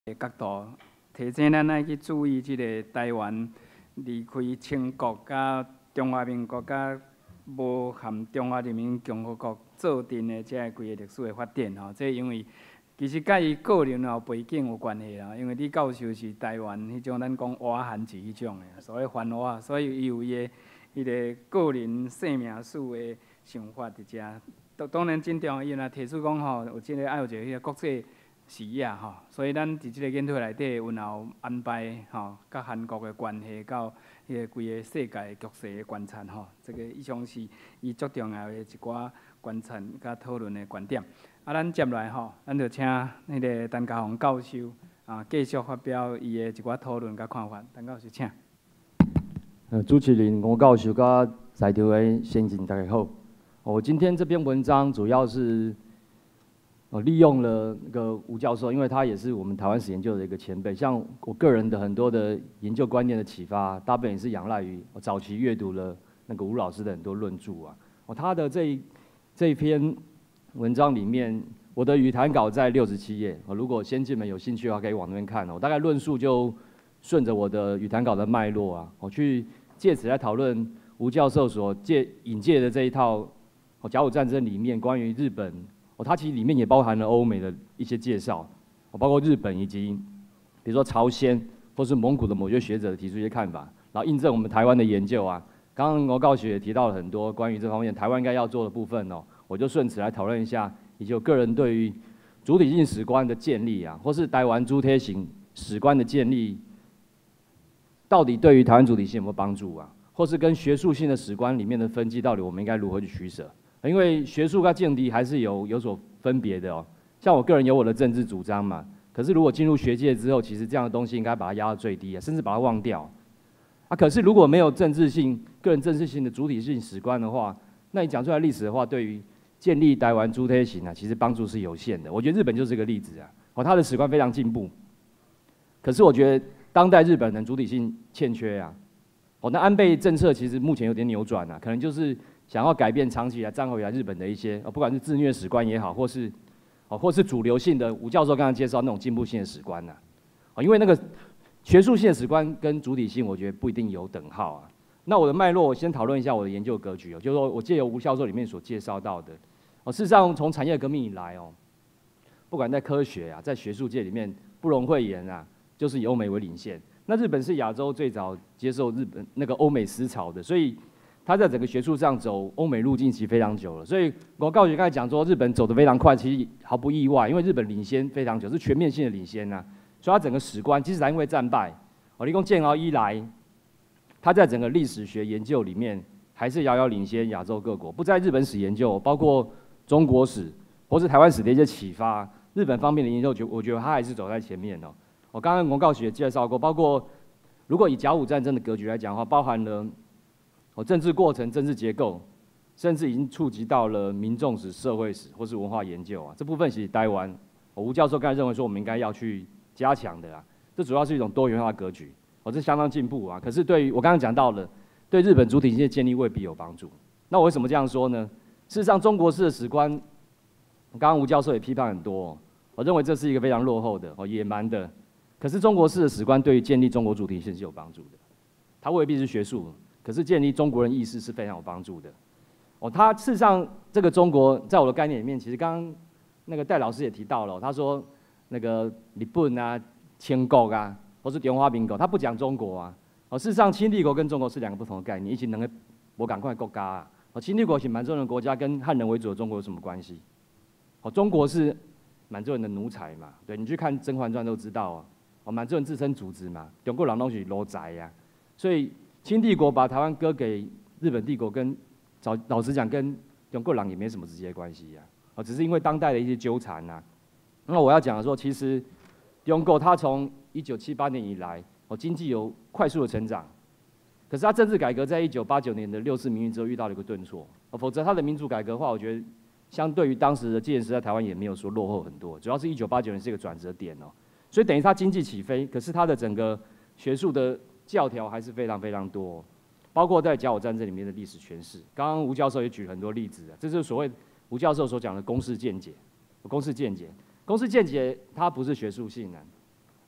的角度，提醒咱爱去注意即个台湾离开清国甲中华民国甲无含中华人民共和国做阵的这规个历史的发展吼，这因为其实甲伊个人后背景有关系啦，因为李教授是台湾迄种咱讲瓦汉字迄种的，所谓番瓦，所以伊有伊个个人生命史的想法伫遮。当然真重要，伊若提出讲吼，有即个爱有一个迄个国际视野吼，所以咱伫即个研讨内底，有后安排吼，甲韩国的关系到迄个规个世界局势的观察吼，这个以上是伊足重要的一寡观察甲讨论的观点。咱接来吼，咱就请迄个陈家宏教授继续发表伊的一寡讨论甲看法。陈教授，请。 主持人吴教授甲在场的先进大家好。我今天这篇文章主要是利用了那个吴教授，因为他也是我们台湾史研究的一个前辈。像我个人的很多的研究观念的启发，大部分也是仰赖于我早期阅读了那个吴老师的很多论著啊。他的这一篇文章里面，我的语谈稿在67页。如果先进们有兴趣的话，可以往那边看。我大概论述就顺着我的语谈稿的脉络啊，我去借此来讨论吴教授所引介的这一套甲午战争里面关于日本。它其实里面也包含了欧美的一些介绍，包括日本以及比如说朝鲜或是蒙古的某些学者提出一些看法，然后印证我们台湾的研究啊。刚刚罗教授也提到了很多关于这方面台湾应该要做的部分哦，我就顺此来讨论一下，以及我个人对于主体性史观的建立啊，或是台湾主体性史观的建立，到底对于台湾主体性有没有帮助啊？或是跟学术性的史观里面的分际，到底我们应该如何去取舍？因为学术跟政敌还是有所分别的哦。像我个人有我的政治主张嘛，可是如果进入学界之后，其实这样的东西应该把它压到最低啊，甚至把它忘掉。可是如果没有政治性、个人政治性的主体性史观的话，那你讲出来历史的话，对于建立台湾主体性啊，其实帮助是有限的。我觉得日本就是个例子啊，他的史观非常进步，可是我觉得当代日本人主体性欠缺啊。那安倍政策其实目前有点扭转啊，可能就是想要改变长期以来战后以来日本的一些不管是自虐史观也好，或是主流性的吴教授刚才介绍那种进步性的史观呐，因为那个学术性的史观跟主体性，我觉得不一定有等号啊。那我的脉络，我先讨论一下我的研究格局就是说我借由吴教授里面所介绍到的，事实上从产业革命以来不管在科学啊，在学术界里面不容讳言啊，就是以欧美为领先。那日本是亚洲最早接受日本那个欧美思潮的，所以他在整个学术上走欧美路径其实非常久了。所以我告诉你刚才讲说日本走得非常快，其实毫不意外，因为日本领先非常久，是全面性的领先啊。所以他整个史观，即使他因为战败，立功建凹一来，他在整个历史学研究里面还是遥遥领先亚洲各国。不在日本史研究，包括中国史或是台湾史的一些启发，日本方面的研究，我觉得他还是走在前面哦。我刚刚高学也介绍过，包括如果以甲午战争的格局来讲的话，包含了政治过程、政治结构，甚至已经触及到了民众史、社会史或是文化研究啊。这部分其实台湾，吴教授刚才认为说我们应该要去加强的啦。这主要是一种多元化格局，这相当进步啊。可是对于我刚刚讲到了，对日本主体性的建立未必有帮助。那我为什么这样说呢？事实上，中国式的史观，刚刚吴教授也批判很多，我认为这是一个非常落后的、野蛮的。可是中国式的史观对于建立中国主体性是有帮助的，它未必是学术，可是建立中国人意识是非常有帮助的。它事实上这个中国在我的概念里面，其实刚刚那个戴老师也提到了，他说那个日本啊、清国啊，或是中华民国，他不讲中国啊。事实上，清帝国跟中国是两个不同的概念，以及两个不同的国家啊。清帝国是满洲人的国家，跟汉人为主的中国有什么关系？中国是满洲人的奴才嘛，对，你去看《甄嬛传》都知道啊。满洲人自称主子嘛，中国人都是奴才呀，所以清帝国把台湾割给日本帝国，跟老实讲跟中国人也没什么直接关系呀，只是因为当代的一些纠缠呐。那我要讲的说，其实中国它从1978年以来，经济有快速的成长，可是它政治改革在1989年的6四民运之后遇到了一个顿挫，否则它的民主改革的话，我觉得相对于当时的戒严时代台湾也没有说落后很多，主要是1989年是一个转折点所以等于它经济起飞，可是它的整个学术的教条还是非常非常多，包括在甲午战争里面的历史诠释。刚刚吴教授也举了很多例子这就是所谓吴教授所讲的公式见解。公式见解它不是学术性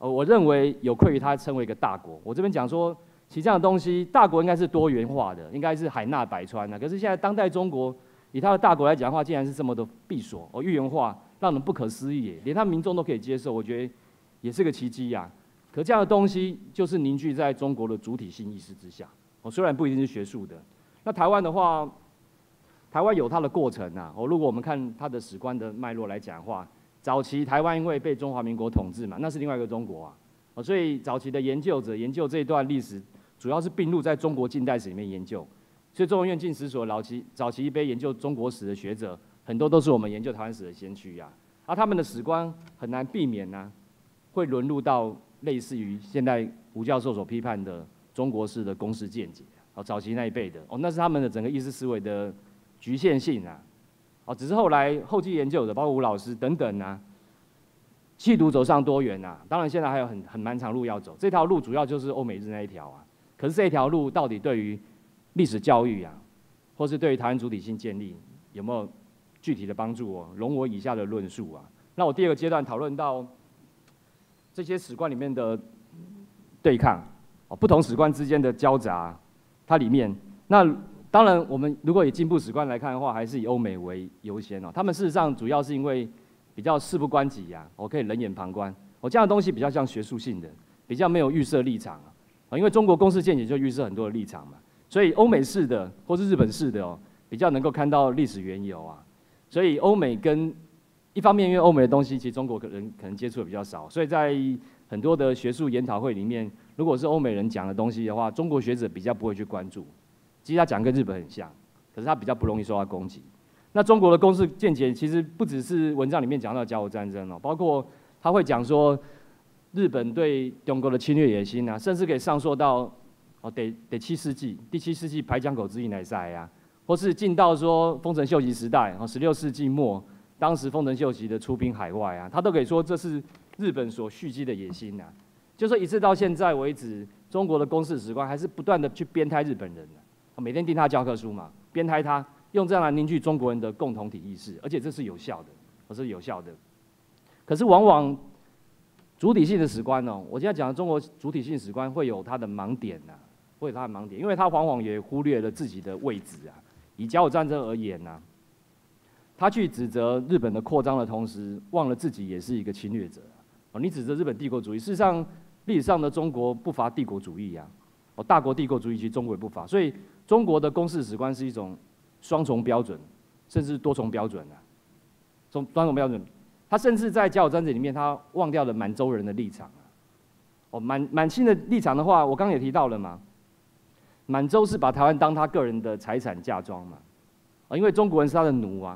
我认为有愧于它称为一个大国。我这边讲说，其实这样的东西，大国应该是多元化的，应该是海纳百川的。可是现在当代中国，以它的大国来讲的话，竟然是这么的闭锁、域元化，让人不可思议，连他民众都可以接受，我觉得也是个奇迹呀。可这样的东西就是凝聚在中国的主体性意识之下。虽然不一定是学术的。那台湾的话，台湾有它的过程啊。如果我们看它的史观的脉络来讲的话，早期台湾因为被中华民国统治嘛，那是另外一个中国啊。所以早期的研究者研究这一段历史，主要是并入在中国近代史里面研究。所以中文院近史所早期一杯研究中国史的学者，很多都是我们研究台湾史的先驱啊。他们的史观很难避免啊，会沦入到类似于现在吴教授所批判的中国式的公式见解早期那一辈的那是他们的整个意识思维的局限性啊。只是后来后继研究的，包括吴老师等等啊，企图走上多元啊。当然现在还有很漫长路要走，这条路主要就是欧美日那一条啊。可是这条路到底对于历史教育啊，或是对于台湾主体性建立有没有具体的帮助容我以下的论述啊。那我第二个阶段讨论到这些史观里面的对抗，不同史观之间的交杂，它里面，那当然我们如果以进步史观来看的话，还是以欧美为优先他们事实上主要是因为比较事不关己我可以冷眼旁观，这样的东西比较像学术性的，比较没有预设立场因为中国公式见解就预设很多的立场嘛，所以欧美式的或是日本式的比较能够看到历史缘由所以欧美跟一方面，因为欧美的东西，其实中国可能接触的比较少，所以在很多的学术研讨会里面，如果是欧美人讲的东西的话，中国学者比较不会去关注。其实他讲跟日本很像，可是他比较不容易受到攻击。那中国的公式见解其实不只是文章里面讲到甲午战争包括他会讲说日本对中国的侵略野心甚至可以上溯到第7世纪排江口之役来赛或是进到说丰臣秀吉时代16世纪末。当时丰臣秀吉的出兵海外他都可以说这是日本所蓄积的野心就说一直到现在为止，中国的公式史观还是不断的去鞭胎日本人每天订他教科书嘛，鞭胎他，用这样来凝聚中国人的共同体意识，而且这是有效的，是有效的。可是往往主体性的史观我现在讲的中国主体性史观会有它的盲点会有它的盲点，因为它往往也忽略了自己的位置以甲午战争而言他去指责日本的扩张的同时，忘了自己也是一个侵略者你指责日本帝国主义，事实上历史上的中国不乏帝国主义大国帝国主义其实中国也不乏，所以中国的公式史观是一种双重标准，甚至多重标准双重标准。他甚至在甲午战争里面，他忘掉了满洲人的立场满清的立场的话，我刚刚也提到了嘛，满洲是把台湾当他个人的财产嫁妆嘛因为中国人是他的奴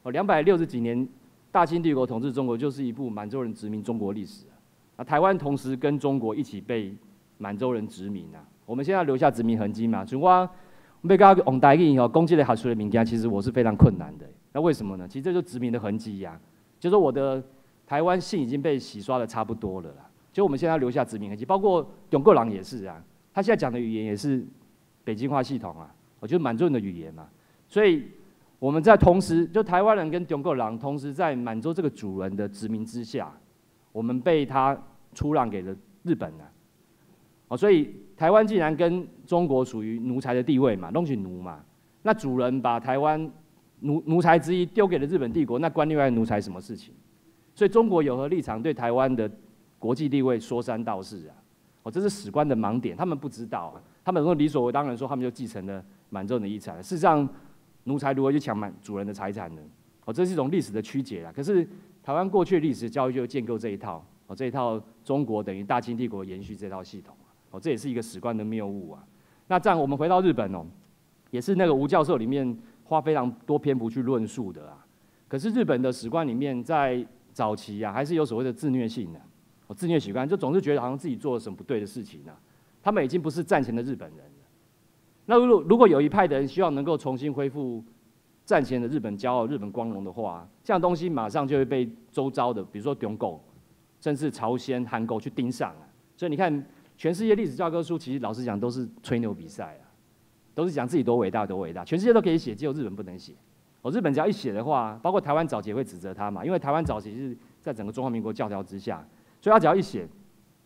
260几年，大清帝国统治中国就是一部满洲人殖民中国历史台湾同时跟中国一起被满洲人殖民我们现在留下殖民痕迹嘛，所以我要跟往台语攻击的学术的物件，其实我是非常困难的。那为什么呢？其实这就是殖民的痕迹就是说我的台湾性已经被洗刷的差不多了就我们现在要留下殖民痕迹，包括中国人也是他现在讲的语言也是北京话系统就是满洲人的语言嘛，所以。我们在同时，就台湾人跟中国人同时在满洲这个主人的殖民之下，我们被他出让给了日本所以台湾既然跟中国属于奴才的地位嘛，都是奴嘛，那主人把台湾奴才之一丢给了日本帝国，那关另外奴才什么事情？所以中国有何立场对台湾的国际地位说三道四这是史观的盲点，他们不知道他们说理所当然说他们就继承了满洲人的遗产，事实上。奴才如何去抢主人的财产呢？这是一种历史的曲解可是台湾过去的历史教育就建构这一套这一套中国等于大清帝国延续这套系统这也是一个史观的谬误那这样我们回到日本也是那个吴教授里面花非常多篇幅去论述的可是日本的史观里面在早期还是有所谓的自虐性自虐史观，就总是觉得好像自己做了什么不对的事情他们已经不是战前的日本人。那如果有一派的人希望能够重新恢复战前的日本骄傲、日本光荣的话，这样东西马上就会被周遭的，比如说中国，甚至朝鲜、韩国去盯上所以你看，全世界历史教科书其实老实讲都是吹牛比赛都是讲自己多伟大多伟大，全世界都可以写，只有日本不能写。日本只要一写的话，包括台湾早期也会指责他嘛，因为台湾早期是在整个中华民国教条之下，所以他只要一写，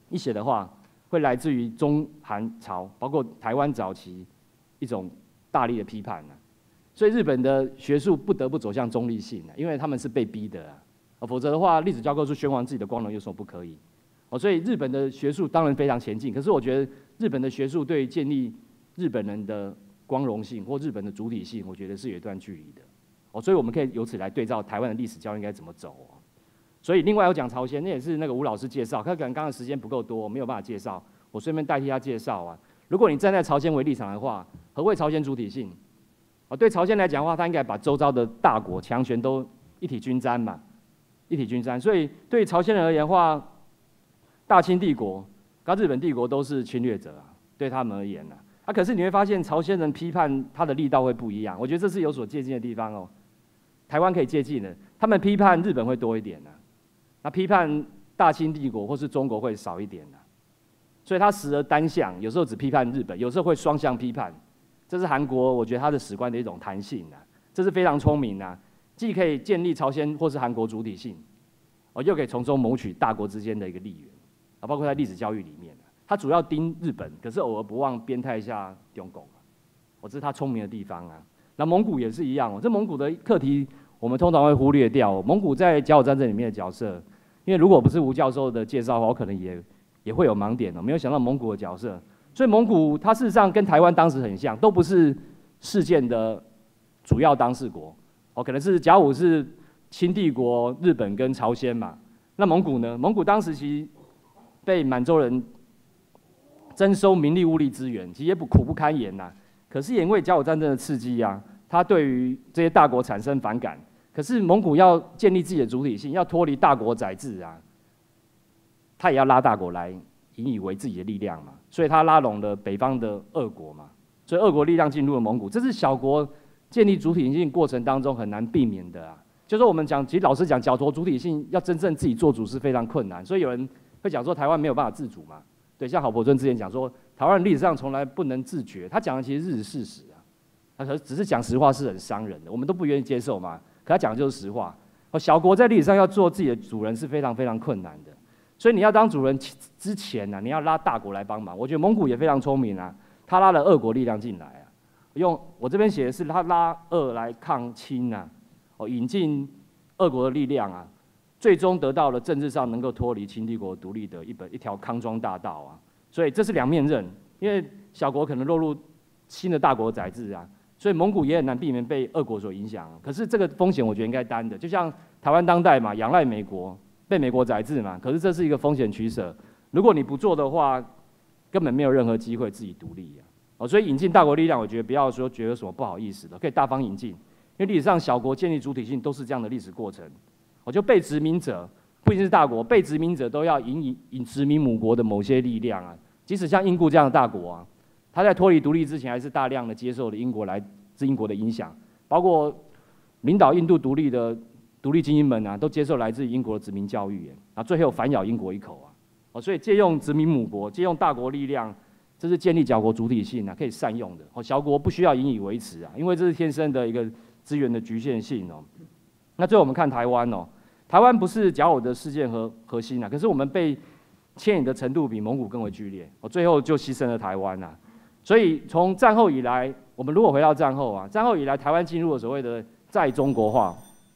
一写的话，会来自于中韩朝，包括台湾早期一种大力的批判所以日本的学术不得不走向中立性因为他们是被逼的否则的话，历史教科书宣扬自己的光荣有什么不可以？所以日本的学术当然非常前进，可是我觉得日本的学术对建立日本人的光荣性或日本的主体性，我觉得是有一段距离的所以我们可以由此来对照台湾的历史教育应该怎么走所以另外有讲朝鲜，那也是那个吴老师介绍，他可能刚刚时间不够多，没有办法介绍，我顺便代替他介绍如果你站在朝鲜为立场的话，何谓朝鲜主体性？对朝鲜来讲的话，他应该把周遭的大国强权都一体均沾嘛，一体均沾。所以对朝鲜人而言的话，大清帝国跟日本帝国都是侵略者对他们而言可是你会发现朝鲜人批判他的力道会不一样，我觉得这是有所借鉴的地方台湾可以借鉴的，他们批判日本会多一点那批判大清帝国或是中国会少一点所以他时而单向，有时候只批判日本，有时候会双向批判。这是韩国，我觉得他的史观的一种弹性这是非常聪明既可以建立朝鲜或是韩国主体性，又可以从中谋取大国之间的一个利源包括在历史教育里面他主要盯日本，可是偶尔不忘鞭挞一下中国这是他聪明的地方那蒙古也是一样这蒙古的课题我们通常会忽略掉蒙古在甲午战争里面的角色，因为如果不是吴教授的介绍的话，我可能也会有盲点没有想到蒙古的角色。所以蒙古它事实上跟台湾当时很像，都不是事件的主要当事国可能是甲午是清帝国、日本跟朝鲜嘛。那蒙古呢？蒙古当时其实被满洲人征收民力物力资源，其实也苦不堪言可是也因为甲午战争的刺激它对于这些大国产生反感。可是蒙古要建立自己的主体性，要脱离大国宰制它也要拉大国来引以为自己的力量嘛，所以他拉拢了北方的俄国嘛，所以俄国力量进入了蒙古，这是小国建立主体性过程当中很难避免的就是我们讲，其实老实讲，角头主体性要真正自己做主是非常困难，所以有人会讲说台湾没有办法自主嘛，对，像郝柏村之前讲说，台湾历史上从来不能自决，他讲的其实是事实他只是讲实话是很伤人的，我们都不愿意接受嘛，可他讲的就是实话。小国在历史上要做自己的主人是非常非常困难的。所以你要当主人之前你要拉大国来帮忙。我觉得蒙古也非常聪明他拉了俄国力量进来用我这边写的是他拉俄来抗清引进俄国的力量最终得到了政治上能够脱离清帝国独立的一条康庄大道所以这是两面刃，因为小国可能落入新的大国宰制所以蒙古也很难避免被俄国所影响可是这个风险我觉得应该担的，就像台湾当代嘛，仰赖美国。被美国宰制嘛，可是这是一个风险取舍。如果你不做的话，根本没有任何机会自己独立所以引进大国力量，我觉得不要说觉得有什么不好意思的，可以大方引进。因为历史上小国建立主体性都是这样的历史过程。就被殖民者不一定是大国，被殖民者都要引殖民母国的某些力量即使像英国这样的大国他在脱离独立之前，还是大量的接受了英国的影响，包括领导印度独立精英们都接受来自英国的殖民教育最后反咬英国一口所以借用殖民母国，借用大国力量，这是建立小国主体性可以善用的小国不需要引以为耻因为这是天生的一个资源的局限性那最后我们看台湾台湾不是甲午的事件核心可是我们被牵引的程度比蒙古更为剧烈最后就牺牲了台湾所以从战后以来，我们如果回到战后战后以来台湾进入了所谓的再中国化。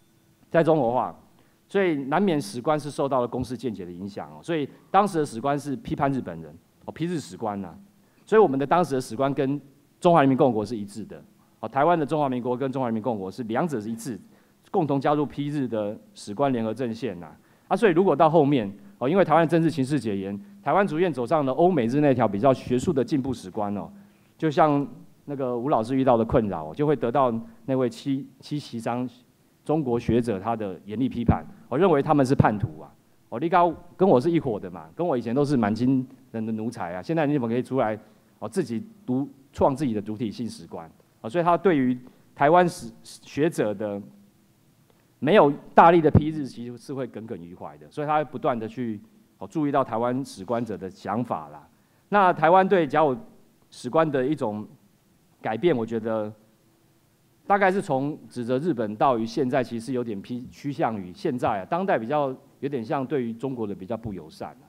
所以难免史观是受到了公视见解的影响所以当时的史观是批判日本人批日史观所以我们的当时的史观跟中华人民共和国是一致的台湾的中华民国跟中华人民共和国是两者是一致，共同加入批日的史观联合阵线所以如果到后面因为台湾政治情势解严，台湾逐渐走上了欧美日那条比较学术的进步史观就像那个吴老师遇到的困扰就会得到那位七旗商中国学者他的严厉批判，我认为他们是叛徒你跟我是一伙的嘛，跟我以前都是满清人的奴才现在你怎么可以出来自己创自己的主体性史观所以他对于台湾学者的没有大力的批日，其实是会耿耿于怀的，所以他会不断的去注意到台湾史观者的想法啦。那台湾对甲午史观的一种改变，我觉得大概是从指责日本到于现在，其实有点趋向于现在当代比较有点像对于中国的比较不友善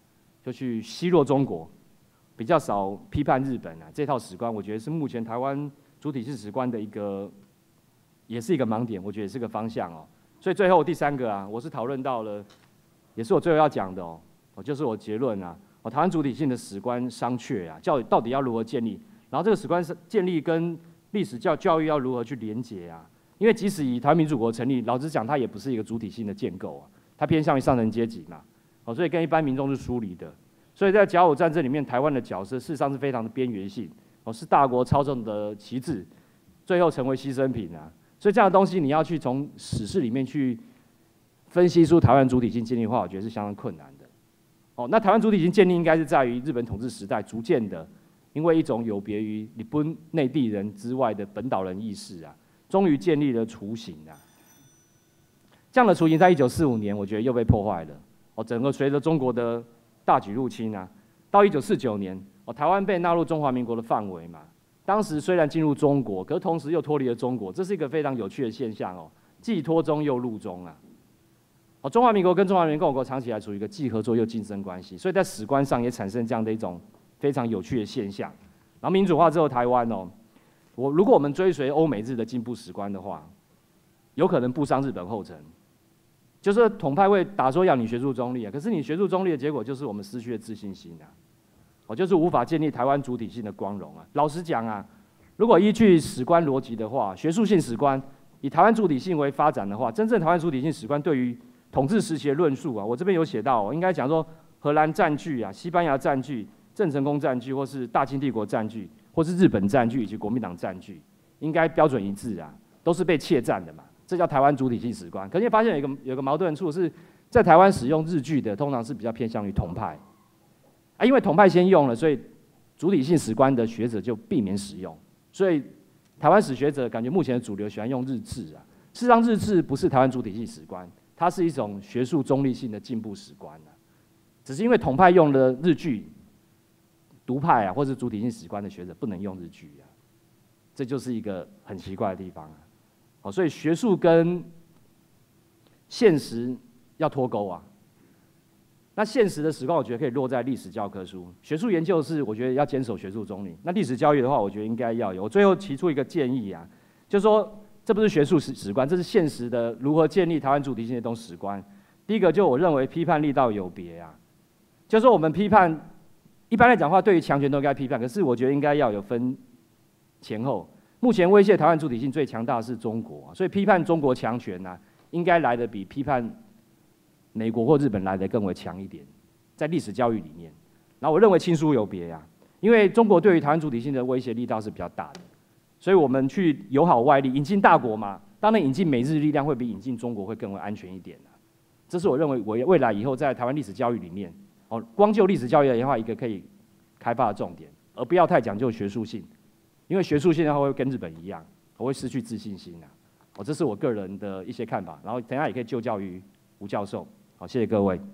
就去奚落中国，比较少批判日本啊。这套史观，我觉得是目前台湾主体性史观的也是一个盲点，我觉得也是个方向哦。所以最后第3个啊，我是讨论到了，也是我最后要讲的哦，就是我结论啊，台湾主体性的史观商榷啊，到底要如何建立？然后这个史观建立跟历史教育要如何去连结啊？因为即使以台湾民主国成立，老实讲，它也不是一个主体性的建构啊，它偏向于上层阶级嘛，所以跟一般民众是疏离的。所以在甲午战争里面，台湾的角色事实上是非常的边缘性，是大国操纵的旗帜，最后成为牺牲品啊。所以这样的东西，你要去从史事里面去分析出台湾主体性建立的话，我觉得是相当困难的。那台湾主体性建立应该是在于日本统治时代逐渐的，因为一种有别于日本内地人之外的本岛人意识啊，终于建立了雏形啊。这样的雏形在1945年，我觉得又被破坏了。整个随着中国的大举入侵啊，到1949年，台湾被纳入中华民国的范围嘛。当时虽然进入中国，可是同时又脱离了中国，这是一个非常有趣的现象哦，既脱中又入中啊。中华民国跟中华人民共和国长期以来处于一个既合作又竞争关系，所以在史观上也产生这样的一种非常有趣的现象。然后民主化之后，台湾如果我们追随欧美日的进步史观的话，有可能步上日本后尘。就是统派会打说要你学术中立啊，可是你学术中立的结果就是我们失去了自信心啊。就是无法建立台湾主体性的光荣啊！老实讲啊，如果依据史观逻辑的话，学术性史观以台湾主体性为发展的话，真正台湾主体性史观对于统治时期的论述啊，我这边有写到，应该讲说荷兰占据啊、西班牙占据、郑成功占据，或是大清帝国占据，或是日本占据以及国民党占据，应该标准一致啊，都是被窃占的嘛，这叫台湾主体性史观。可是你发现有个矛盾处是，在台湾使用日据的，通常是比较偏向于统派。因为统派先用了，所以主体性史观的学者就避免使用，所以台湾史学者感觉目前的主流喜欢用日志啊。事实上，日志不是台湾主体性史观，它是一种学术中立性的进步史观啊。只是因为统派用了日据，独派啊或是主体性史观的学者不能用日据啊，这就是一个很奇怪的地方啊。所以学术跟现实要脱钩啊。那现实的史观，我觉得可以落在历史教科书。学术研究是我觉得要坚守学术中立。那历史教育的话，我觉得应该要有。我最后提出一个建议啊，就是说这不是学术史观，这是现实的如何建立台湾主体性的这种史观。第一个，就我认为批判力道有别啊，就是说我们批判，一般来讲的话，对于强权都应该批判，可是我觉得应该要有分前后。目前威胁台湾主体性最强大的是中国，所以批判中国强权啊，应该来得比批判美国或日本来的更为强一点，在历史教育里面。然后我认为亲疏有别啊，因为中国对于台湾主体性的威胁力道是比较大的，所以我们去友好外力，引进大国嘛，当然引进美日力量会比引进中国会更为安全一点啊。这是我认为未来以后在台湾历史教育里面，光就历史教育的话，一个可以开发的重点，而不要太讲究学术性，因为学术性的话会跟日本一样，我会失去自信心啊。这是我个人的一些看法，然后等一下也可以就教于吴教授。好，谢谢各位。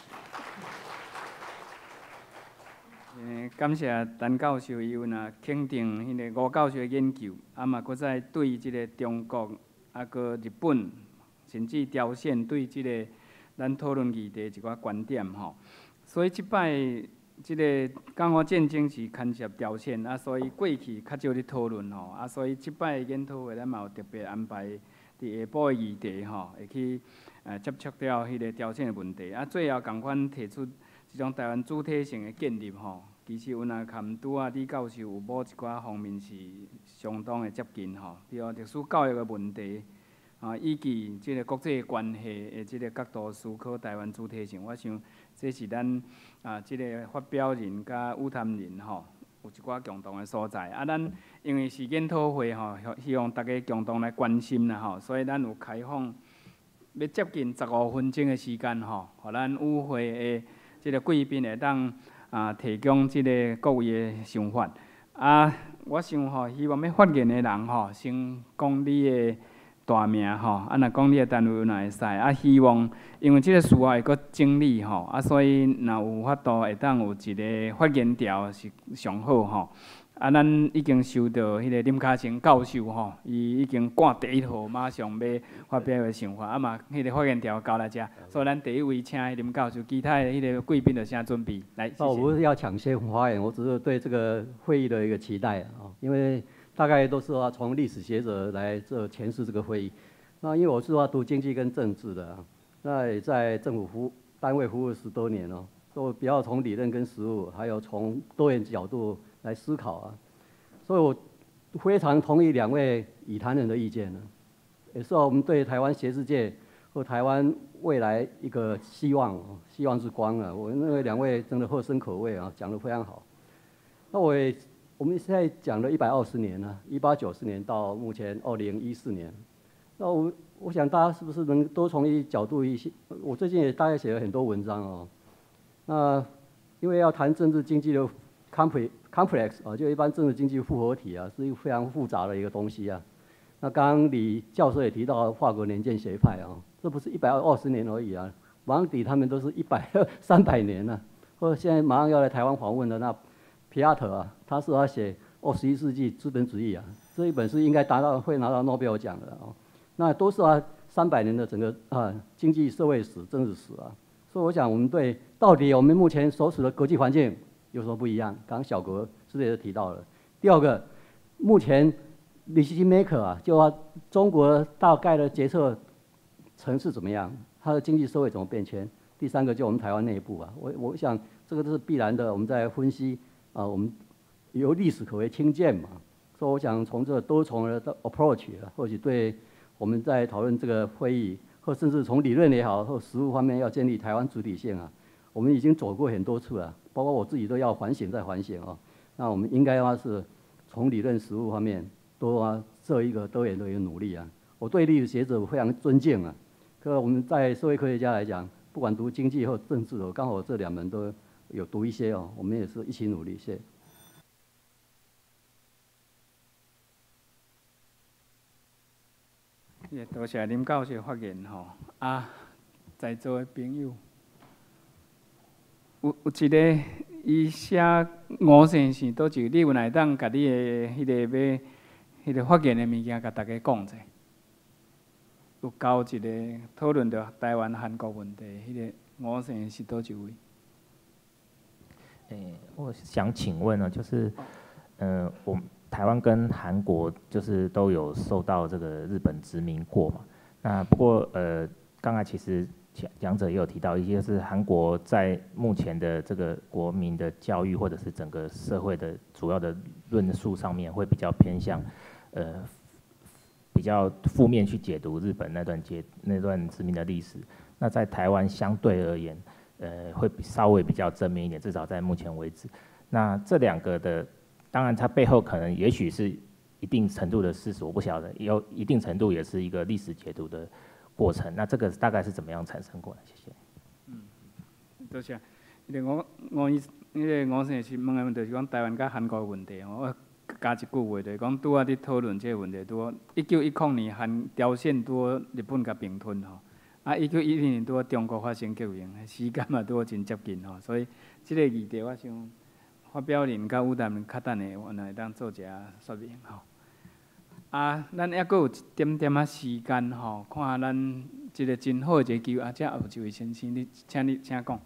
感谢陈教授伊有肯定迄个吴教授的研究，嘛搁再对即个中国搁日本，甚至朝鲜对即个咱讨论议题一寡观点吼。所以即摆即个港澳战争是牵涉朝鲜，所以过去较少咧讨论吼，所以即摆研讨会咱嘛有特别安排伫下晡的议题吼，会去接触到迄个朝鲜的问题。最后共款提出一种台湾主体性的建立吼，其实有含拄李教授有某一寡方面是相当的接近吼，比如历史教育的问题，以及即个国际关系的即个角度思考台湾主体性，我想这是咱即个发表人甲舞谈人吼，有一寡共同的所在。咱因为是研讨会吼，希望大家共同来关心啦吼，所以咱有开放要接近15分钟的时间吼，互咱与会的即个贵宾会当提供即个各位的想法。我想吼，希望要发言的人吼，先讲你的大名吼，若讲你的单位有哪会使。希望因为即个事会阁整理吼，所以若有法度会当有一个发言条是上好吼。 啊，咱已经收到迄个林卡成教授吼，伊已经赶第一号，马上要发表个想法，啊嘛，迄个发言条交来遮，所以咱第一位请林教授，其他的迄个贵宾就先准备来。 我不是要抢先发言，我只是对这个会议的一个期待啊，因为大概都是要从历史学者来这诠释这个会议。那因为我是要读经济跟政治的啊，那也在政府单位服务10多年哦，所以比较从理论跟实务，还有从多元角度来思考啊，所以我非常同意2位已谈人的意见呢，也是我们对台湾学世界或台湾未来一个希望，希望之光啊。我认为2位真的获深口味啊，讲得非常好。那我们现在讲了120年了，1890年到目前2014年，那我想大家是不是能多从一角度我最近也大概写了很多文章哦。那因为要谈政治经济的 complex 啊，就一般政治经济复合体啊，是一个非常复杂的一个东西啊。那刚刚李教授也提到法国年鉴学派啊，这不是120年而已啊，马上抵他们都是300年了。或者现在马上要来台湾访问的那皮亚特啊，他是要写21世纪资本主义啊，这一本是应该会拿到诺贝尔奖的啊。那都是300年的整个经济社会史、政治史啊。所以我想，我们到底我们目前所处的国际环境有什么不一样？刚刚小国师姐也提到了。第二个，目前 decision maker 啊，就中国大概的决策层是怎么样？它的经济社会怎么变迁？第三个就我们台湾内部啊，我想这个都是必然的。我们在分析啊，我们由历史可为亲见嘛。所以我想从这多重的 approach 啊，或许对我们在讨论这个会议，或甚至从理论也好，或实务方面要建立台湾主体性啊，我们已经走过很多次了，包括我自己都要反省再反省啊。那我们应该是从理论实务方面多做一个多元的一个努力啊。我对历史学者非常尊敬啊，可我们在社会科学家来讲，不管读经济或政治的，刚好这2门都有读一些哦，我们也是一起努力，谢谢。 也多谢林教授发言吼。在座的朋友，有一个伊写5姓是倒一个，你有来当甲你的迄个发言的物件，甲大家讲者。有交一个讨论到台湾韩国问题，迄个5姓是倒一位？ 我想请问呢，就是，我们台湾跟韩国就是都有受到这个日本殖民过嘛。那不过刚才其实讲者也有提到一些，就是韩国在目前的这个国民的教育或者是整个社会的主要的论述上面，会比较偏向比较负面去解读日本那段殖民的历史。那在台湾相对而言，会稍微比较正面一点，至少在目前为止。那这2个的，当然它背后可能也许是一定程度的事实，我不晓得，有一定程度也是一个历史解读的过程。那这个大概是怎么样产生过来？谢谢。 多谢。5姓是问的问题是讲台湾甲韩国的问题哦。我加一句话，就是讲拄仔伫讨论这个问题，1910年朝鲜拄日本甲并吞吼。1912年拄中国发生革命，时间嘛拄真接近吼，所以这个议题我想发表人甲武淡较等下，我会当做一下说明吼。咱还阁有一点点时间吼，看咱一个真好的一个机会，这有一位先生，请讲。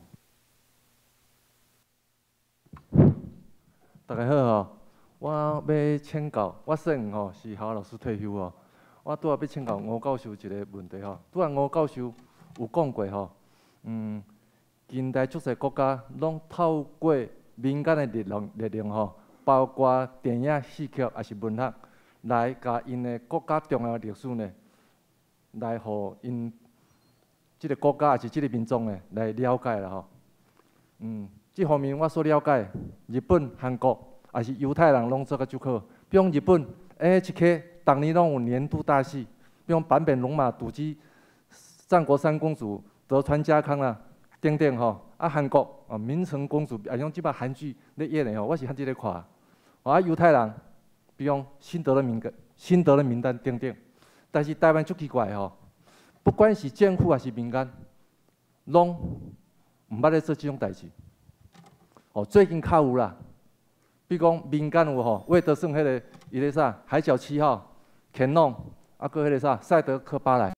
大家好吼，我要请教，我姓吴吼，是校老师退休哦。我拄仔要请教吴教授一个问题吼。拄仔吴教授有讲过吼，近代足侪国家拢透过民间的力量吼，包括电影、戏剧也是文学，来甲因的国家重要历史呢，来互因即个国家也是即个民众呢来了解啦吼。这方面我所了解，日本、韩国也是犹太人拢做甲足好。比如日本 NHK 逐年拢有年度大戏，比如坂本龙马、赌姬、战国三公主、德川家康啦，等等吼。韩国明成公主，用即摆韩剧咧演的吼，我是较伫咧看。犹太人，比如辛德勒名单等等。但是台湾足奇怪吼，不管是政府还是民间，拢毋捌咧做即种代志。最近较有啦， 比如讲民间有吼，魏德胜迄个伊咧啥，海角7号、乾隆，啊，搁迄个啥，赛德克巴莱，